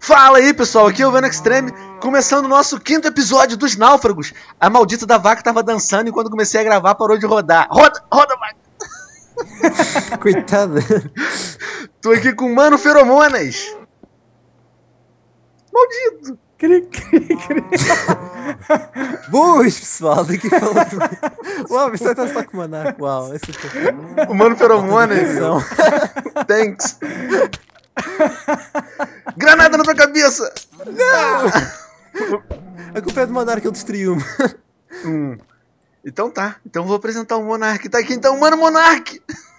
Fala aí, pessoal, aqui é o Venom Extreme, começando o nosso 5º episódio dos Náufragos. A maldita da vaca tava dançando e quando comecei a gravar parou de rodar. Roda, vaca! Coitada. Tô aqui com o Mano Feromonas. Maldito. Cri. Boas, pessoal, daqui falando. Uau, isso está só com maná. Uau, esse é o Mano Feromonas. Thanks. Granada na tua cabeça. Não. A culpa é do Monark, ele destruiu-me. Então tá, então vou apresentar o Monark. Tá aqui então, Mano Monark.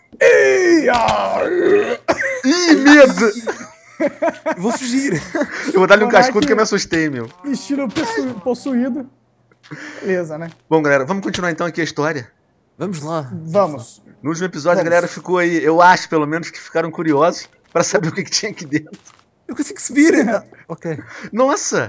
Ih, medo. Vou fugir. Eu vou dar-lhe um cascudo que eu me assustei, meu. Estilo possuído. Beleza, né? Bom, galera, vamos continuar então aqui a história. Vamos lá. Vamos. No último episódio, a galera ficou aí, eu acho pelo menos que ficaram curiosos pra saber o que tinha aqui dentro. Eu consigo subir. Ok. Nossa.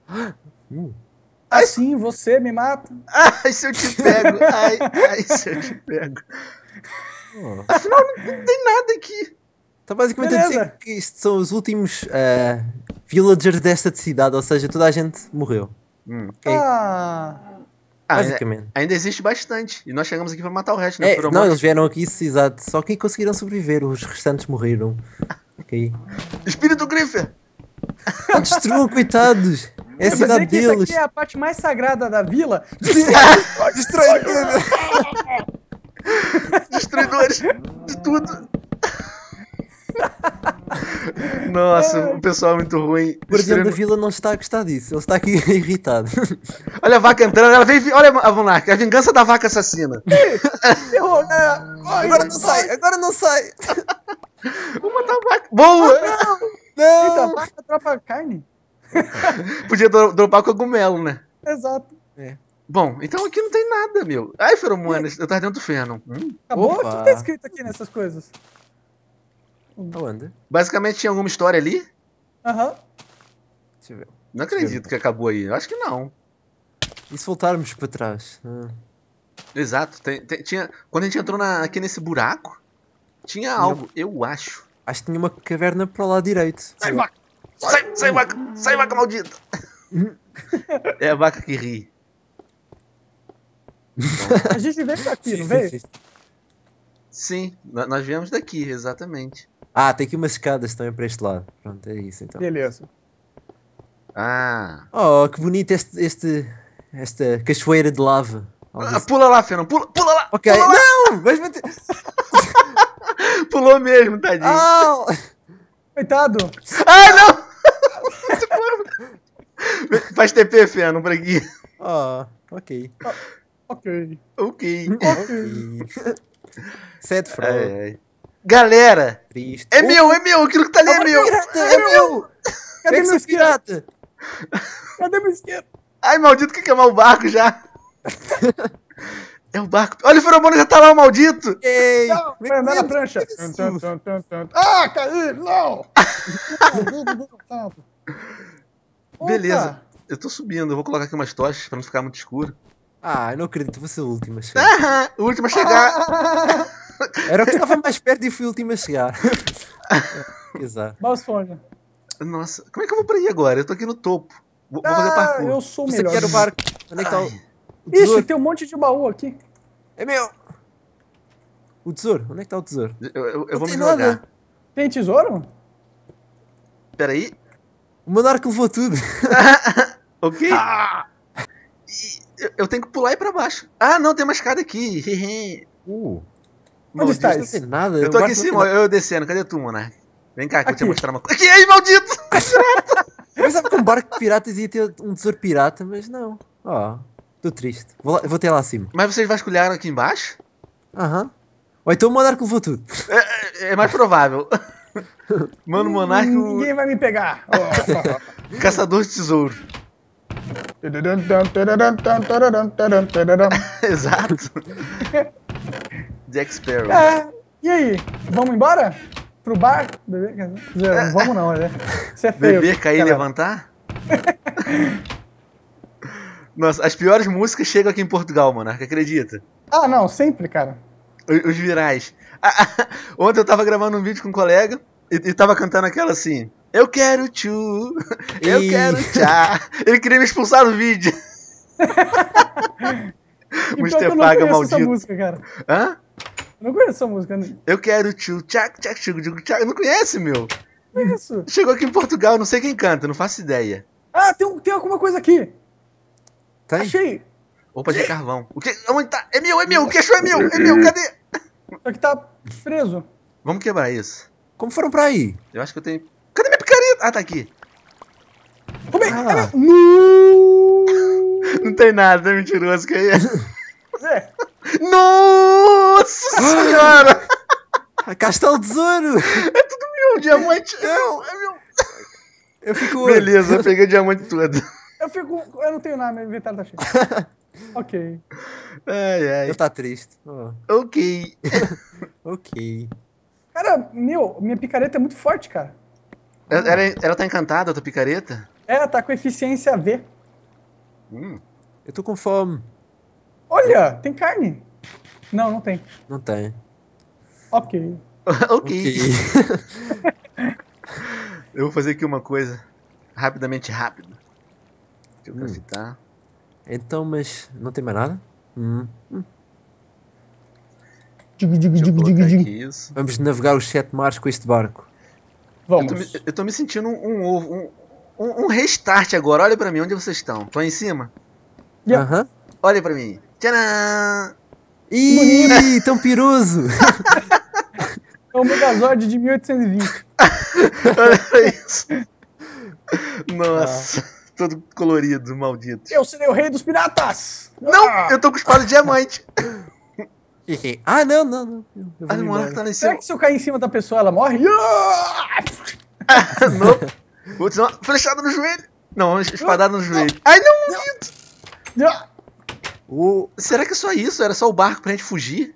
Assim você me mata. Ai, se eu te pego. Ai, se eu te pego. Afinal, não tem nada aqui. Está basicamente Beleza. a dizer que isto são os últimos villagers desta cidade, ou seja, toda a gente morreu. Ok? Basicamente. Ainda existe bastante. E nós chegamos aqui pra matar o resto, né? Não, eles vieram aqui, exato. Só que conseguiram sobreviver, os restantes morreram. Ok. Espírito Griffer! Não destruam, coitados! É a Quer cidade dizer que isso deles. aqui é a parte mais sagrada da vila? Destrói tudo! Destruidores de tudo! Nossa, o pessoal é muito ruim. O guardião da vila não está a gostar disso, ele está aqui irritado. Olha a vaca entrando, ela veio. Olha a Monark, a vingança da vaca assassina. Agora não sai, agora não sai! Vou matar a vaca. Boa! Eita, vaca tropa carne? Podia dropar cogumelo, né? Exato. Bom, então aqui não tem nada, meu. Ai, feromonas, eu tava dentro do feno. Acabou? Opa. O que tá escrito aqui nessas coisas? Aonde? Basicamente tinha alguma história ali? Aham. Deixa eu ver. Não acredito que acabou aí. Eu acho que não. E se voltarmos para trás? Exato. Tinha, quando a gente entrou aqui nesse buraco, tinha algo, eu acho. Acho que tinha uma caverna para o lado direito. Sai, vaca! Sai, vaca! Sai, vaca maldita! É a vaca que ri. A gente veio daqui, não veio? Sim, nós viemos daqui, exatamente. Ah, tem aqui umas escadas também para este lado. Pronto, é isso então. Beleza. Ah. Oh, que bonito esta cachoeira de lava. Pula lá, Fernando, pula lá! Ok, pula lá. não! Vais bater... Pulou mesmo, tadinho. Ah! Coitado. Ai, não! Faz TP, Fernando, por aqui. Oh, ok. Ok. Ok. Sete fraude. Galera, Triste. é meu, aquilo que tá ali é meu. É meu! Cadê meu esquerdo? pirata? Cadê meu esquerdo? Ai, maldito, quer queimar o barco já. É o barco. Olha, o feromônio já tá lá, o maldito. Ei! Não, vai andar na prancha. Ah, caí! Não! Beleza, eu tô subindo. Eu vou colocar aqui umas tochas pra não ficar muito escuro. Ah, eu não acredito, vou ser o último a chegar. Ah, o último a chegar. Era o que estava mais perto e fui o último a chegar. Exato. Balsfonja. Nossa, como é que eu vou pra aí agora? Eu tô aqui no topo. Vou fazer parkour. Eu sou o Você melhor. quer o barco? Onde é que está o Ixi, tesouro? tem um monte de baú aqui. É meu! O tesouro? Onde é que está o tesouro? Eu vou me tem nada. jogar. Tem tesouro? Peraí. O monarca levou tudo. Ok. Eu tenho que pular e ir pra baixo. Ah, não, tem uma escada aqui. Onde está Não isso? tem nada. Eu tô o aqui em barco cima, não tem eu descendo. Cadê tu, Monark? Vem cá, que eu vou te Aqui. mostrar uma coisa. Aqui, aí, maldito! nada. Eu pensava que um barco de piratas ia ter um tesouro pirata, mas não. Oh, estou triste. Vou ter lá acima. Mas vocês vasculharam aqui embaixo? Aham. Ou então o monarca levou tudo. É mais provável. Mano, Monark, Ninguém vai me pegar. o caçador de tesouro. Exato. Jack Sparrow. E aí? Vamos embora? Pro bar? Quer dizer, não vamos não, né? Isso é feio. Beber, cair e galera. levantar? Nossa, as piores músicas chegam aqui em Portugal, Monark, acredita? Ah, não, sempre, cara. Os virais. Ontem eu tava gravando um vídeo com um colega e tava cantando aquela assim. Eu quero tchu. Eu Ih. quero tchá. Ele queria me expulsar do vídeo. E pior que Mr. eu não Paga conheço essa maldito. música, cara. Hã? Eu não conheço essa música, né? Eu quero tchu. Tchac, tchac, tchu, tchu, tchac. Não conhece, meu? Que é isso? Chegou aqui em Portugal, não sei quem canta, não faço ideia. Ah, tem alguma coisa aqui. Tem? Achei. Opa, de carvão. O que? Onde tá? É meu, o queixo é meu, cadê? Só que tá preso. Vamos quebrar isso. Como foram pra aí? Eu acho que eu tenho. Cadê minha picareta? Ah, tá aqui. Roubei! Ah. Não tem nada, é mentiroso que é. Zé, Nossa senhora! Ah, cá está o tesouro! Meu diamante. Não. É meu. Eu fico... Beleza, eu peguei o diamante todo. eu não tenho nada, meu inventário tá cheio. Ok. Ai, Ele ai. está triste. Oh, Ok. ok. Cara, minha picareta é muito forte, cara. Ela tá encantada, a tua picareta? É, tá com eficiência V. Eu estou com fome. Olha, tem carne. Não, não tem. Não tem. Ok. Ok. Eu vou fazer aqui uma coisa. Rapidamente rápido. Deixa eu craftar. Então, mas não tem mais nada? Deixa eu colocar aqui isso. Vamos navegar os 7 mares com este barco. Vamos. Eu tô me sentindo um restart agora. Olha pra mim, onde vocês estão? Estão aí em cima? Yeah. Aham. Olha pra mim. Tcharam! Ih, tão piroso! É o Megazord de 1820. Olha pra isso. Nossa, todo colorido, maldito. Eu serei o rei dos piratas! Não, Ah! eu tô com espada de diamante. Ah, não. Eu vou Olha o monarca embora. tá lá em Será cima. que se eu cair em cima da pessoa, ela morre? Ah! Não. Vou te dar uma flechada no joelho. Não, espadada no joelho. Ai, não, maldito. Ah! Será que é só isso? Era só o barco pra gente fugir?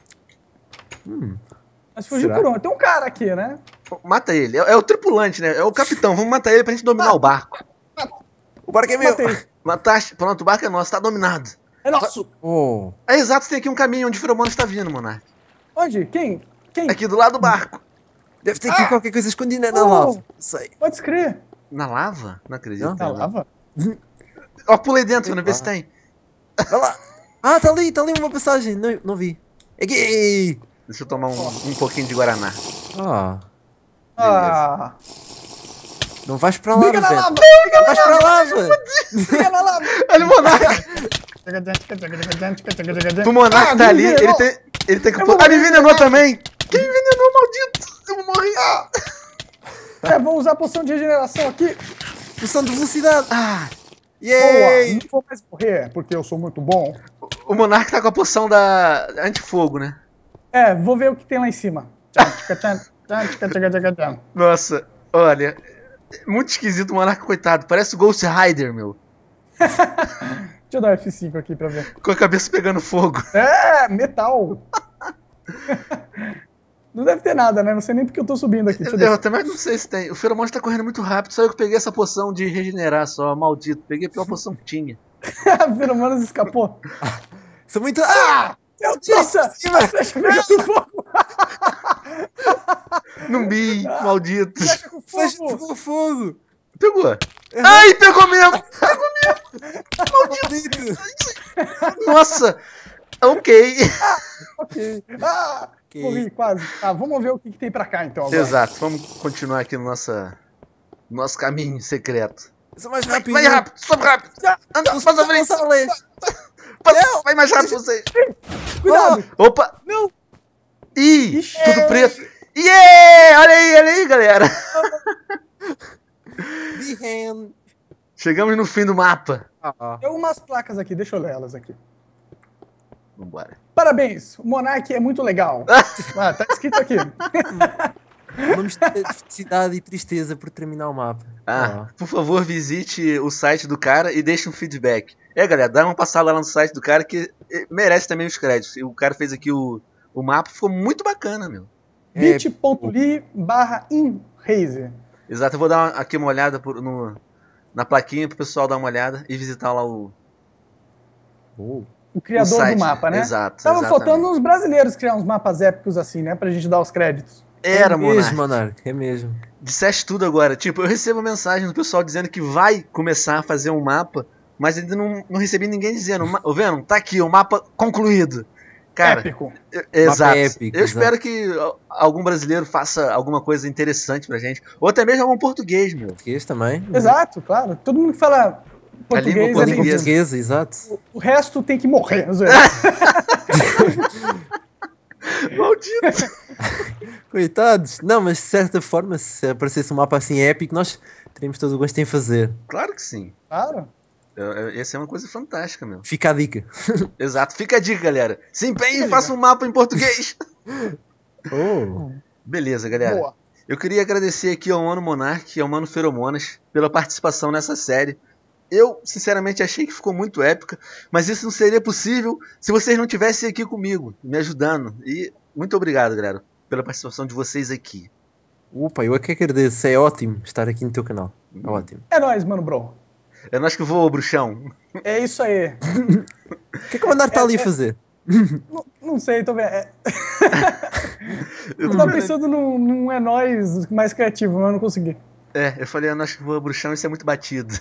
Mas fugiu Será? por onde? Tem um cara aqui, né? Mata ele. É o tripulante, né? É o capitão. Vamos matar ele pra gente dominar o barco. O barco é meu! Matei. Mataste. Pronto, o barco é nosso. Tá dominado. É nosso. Oh, É exato, tem aqui um caminho onde o Feromônio está vindo, Monark. Onde? Quem? Aqui do lado do barco. deve ter aqui qualquer coisa escondida na Oh. lava. Sei. Pode escrever. Na lava? Não acredito. Não. Na lava? Ó, pulei dentro, né? Vê se tem. Vai lá! Ah, tá ali uma passagem. Não vi. Aqui! Deixa eu tomar um pouquinho de Guaraná. Ah, Ah! não vais para lá, Briga na velho. lava! Não vais para a lava! Briga na lava! Olha o Monark. O Monark tá ali. Ele tem que... Eu vou Ah, me morrer. envenenou também. Quem envenenou, maldito? Eu vou morrer. É, vou usar a poção de regeneração aqui. Poção de velocidade! Ah, Boa! Yay! Não vou mais morrer, porque eu sou muito bom. o Monark tá com a poção da antifogo, né? É, vou ver o que tem lá em cima. Nossa, olha. Muito esquisito o Monark, coitado. Parece o Ghost Rider, meu. Deixa eu dar F5 aqui pra ver. Com a cabeça pegando fogo. É, metal! Não deve ter nada, né? Não sei nem porque eu tô subindo aqui. Deixa eu Eu descer. também não sei se tem. O Feromônio tá correndo muito rápido. Só eu que peguei essa poção de regenerar só, maldito. Peguei a pior poção que tinha. Feromonas escapou. Sou muito. Ah! Meu Deus! Flecha pegando fogo! Não vi, maldito. Flecha com Flecha fogo! pegou fogo! Pegou. Ai, pegou mesmo! Maldito! Nossa! Ok. Ok. Ah! Ok. Morri, quase. Tá, vamos ver o que tem pra cá então agora. Exato, vamos continuar aqui no nosso caminho secreto. Eu sou mais rápido! Vai rápido, sobe rápido! Anda, passa a frente! Gonçalves! Vai mais rápido você! Cuidado! Opa! Não! Ih, Ixi. tudo preto! Yeah! Olha aí, galera! Behan! Chegamos no fim do mapa. Tem algumas placas aqui, deixa eu ler elas aqui. Vambora. Parabéns, o Monark é muito legal. Ah, tá escrito aqui. Uma mistura de felicidade e tristeza por terminar o mapa. Por favor, visite o site do cara e deixe um feedback. Galera, dá uma passada lá no site do cara que merece também os créditos. O cara fez aqui o mapa, ficou muito bacana, meu. bit.ly/inrazer. Exato, eu vou dar aqui uma olhada na plaquinha pro pessoal dar uma olhada e visitar lá o criador site. do mapa, né? Exato. Tava exatamente. faltando uns brasileiros criar uns mapas épicos assim, né? Pra gente dar os créditos. Era, É mesmo, Monark. Monark, é mesmo. Disseste tudo agora. Tipo, eu recebo mensagem do pessoal dizendo que vai começar a fazer um mapa, mas ainda não recebi ninguém dizendo. Ô, Venom, tá aqui, o mapa concluído. Cara, Épico. exato. épico, Eu espero exato. que algum brasileiro faça alguma coisa interessante pra gente. Ou até mesmo algum português, meu. Português também. Exato, claro. Todo mundo que fala português língua é Língua bem-vindo. portuguesa, exato. O resto tem que morrer. Maldito. Coitados. Não, mas de certa forma, se aparecesse um mapa assim épico, nós teríamos todo o gosto em fazer. Claro que sim. Claro. Essa é uma coisa fantástica, meu. Fica a dica. Exato. Fica a dica, galera. Se empenhe Fica e a faça um mapa em português. Oh. Beleza, galera. Boa. Eu queria agradecer aqui ao Mano Monark e ao Mano Feromonas pela participação nessa série. Eu, sinceramente, achei que ficou muito épica, mas isso não seria possível se vocês não estivessem aqui comigo, me ajudando. E muito obrigado, galera, pela participação de vocês aqui. Opa, eu é que agradeço. É ótimo estar aqui no teu canal. É ótimo. É nóis, mano, bro. É nós que voa, bruxão. É isso aí. O que é que o Mandar está ali a fazer? Não sei, tô vendo. Eu tava pensando num é nóis mais criativo, mas eu não consegui. Eu falei, é nós que voa, bruxão, isso é muito batido.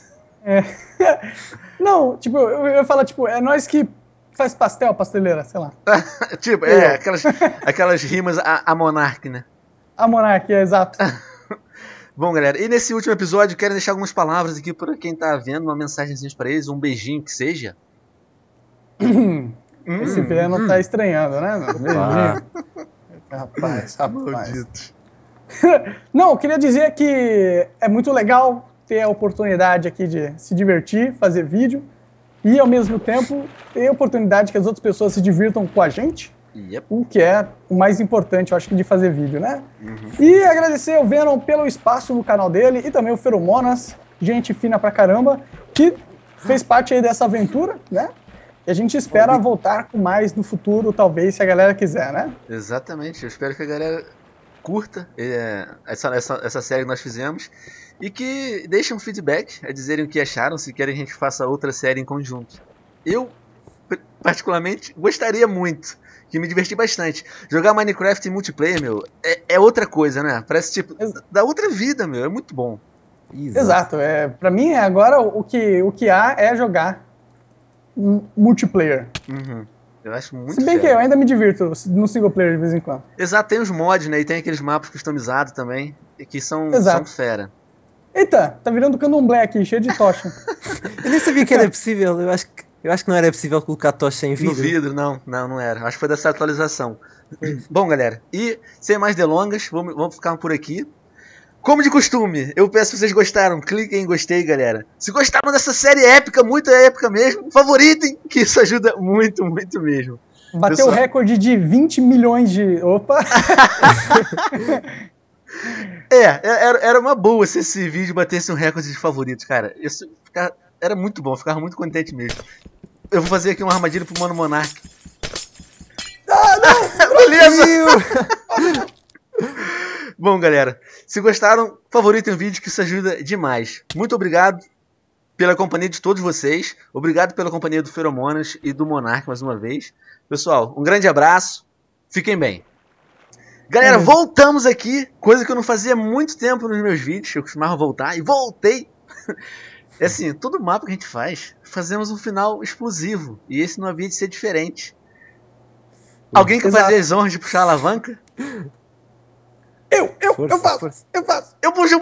Não, tipo, eu ia falar, tipo, é nós que faz pastel, pasteleira, sei lá. Tipo, aquelas rimas a Monark, né? A monarquia, exato. Bom, galera, e nesse último episódio, quero deixar algumas palavras aqui para quem tá vendo, uma mensagenzinha pra eles, um beijinho que seja. Esse Venom tá estranhando, né, meu? Ah. Rapaz. Maldito. Não, eu queria dizer que é muito legal ter a oportunidade aqui de se divertir, fazer vídeo e, ao mesmo tempo, ter a oportunidade que as outras pessoas se divirtam com a gente, Yep. o que é o mais importante, eu acho, de fazer vídeo, né? E agradecer ao Venom pelo espaço no canal dele e também o Feromonas, gente fina pra caramba, que fez parte aí dessa aventura, né? E a gente espera voltar com mais no futuro, talvez, se a galera quiser, né? Exatamente, eu espero que a galera curta essa série que nós fizemos e que deixem um feedback a dizerem o que acharam, se querem que a gente faça outra série em conjunto. Eu, particularmente, gostaria muito, que me diverti bastante. Jogar Minecraft em multiplayer, meu, é outra coisa, né? Parece tipo, dá outra vida, meu, é muito bom. Exato, pra mim agora o que há é jogar multiplayer. Eu acho muito Se bem que eu ainda me divirto no single player de vez em quando. Exato, tem os mods, né? E tem aqueles mapas customizados também, que são fera. Eita, tá virando candomblé aqui, cheio de tocha. Eu nem sabia que era possível. Eu acho que não era possível colocar tocha em vidro. No vidro, não era. Acho que foi dessa atualização. Bom, galera, e sem mais delongas, vamos ficar por aqui. Como de costume, eu peço que vocês gostaram, cliquem em gostei, galera. Se gostaram dessa série épica, muito épica mesmo, favoritem, que isso ajuda muito, muito mesmo. Bateu o recorde de 20 milhões de... Opa! Era uma boa se esse vídeo batesse um recorde de favoritos, cara. Isso era muito bom, ficava muito contente mesmo. Eu vou fazer aqui uma armadilha pro Mano Monark. Ah, não! Beleza! Bom, galera, se gostaram, favoritem o vídeo, que isso ajuda demais. Muito obrigado pela companhia de todos vocês. Obrigado pela companhia do Feromonas e do Monark mais uma vez. Pessoal, um grande abraço. Fiquem bem. Galera, voltamos aqui, coisa que eu não fazia há muito tempo nos meus vídeos. Eu costumava voltar e voltei. É assim, todo mapa que a gente faz, fazemos um final explosivo. E esse não havia de ser diferente. Alguém quer fazer as honras de puxar a alavanca? Eu faço, força. eu faço. Eu puxo.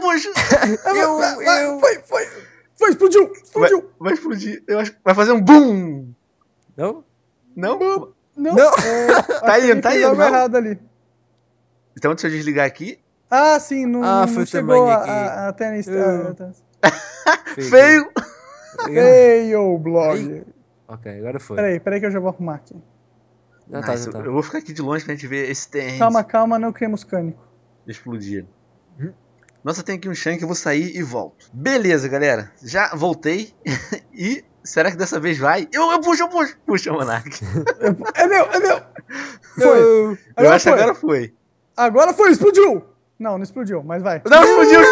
Foi, explodiu. Vai explodir. Eu acho que vai fazer um boom. Não? Não? Não. Tá indo, tá indo. Algo errado ali. Então deixa eu desligar aqui. Ah, sim, não foi chegou também aqui. a tênis. Feio. Feio, blog. Ok, agora foi. Peraí que eu já vou arrumar aqui. Já tá. Eu vou ficar aqui de longe pra gente ver esse tênis Calma, não criamos cânico. explodir. Nossa, tem aqui um chão que eu vou sair e volto. Beleza, galera. Já voltei. E será que dessa vez vai? Eu puxo. Puxa, Monark. É meu. Foi. Eu acho que agora foi. Agora foi, explodiu. Não explodiu, mas vai. Não, explodiu.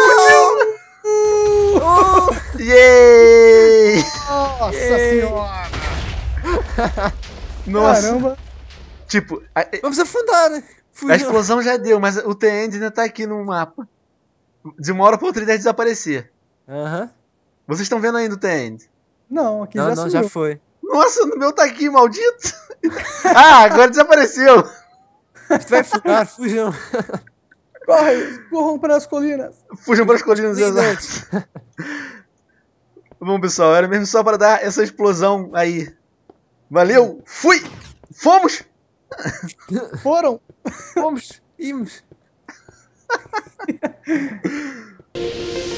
Yay! Nossa senhora. Nossa. Caramba. Tipo, Vamos afundar. Fujam. A explosão já deu, mas o The End ainda tá aqui no mapa. De uma hora pra outra ele deve desaparecer. Aham. Vocês estão vendo ainda o The End? Não, aqui Não, já não, sumiu. já foi. Nossa, no meu tá aqui, maldito! Ah, agora desapareceu! Isto vai fugar, fujam. Corram para as colinas. Fujam para as colinas Colinas. exatas. Bom, pessoal, era mesmo só para dar essa explosão aí. Valeu, fui! Fomos! Foram. Vamos, imos.